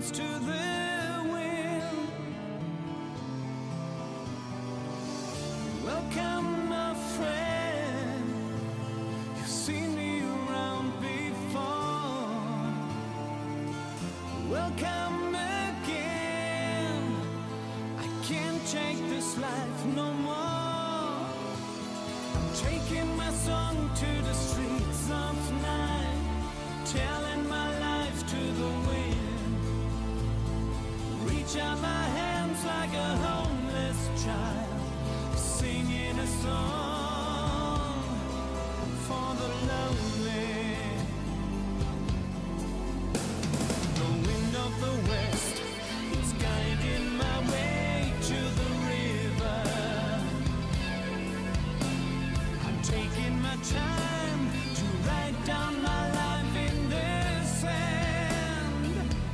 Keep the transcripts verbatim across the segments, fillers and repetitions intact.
close to the wind. Welcome, my friend. You've seen me around before. Welcome again. I can't take this life no more. I'm taking my song to the streets of night, telling my life to the wind. Reach out my hands like a homeless child, singing a song for the lonely. The wind of the west is guiding my way to the river. I'm taking my time to write down my life in the sand.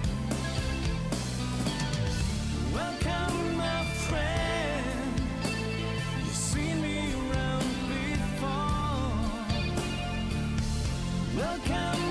Welcome, my friend. You've seen me around before. Welcome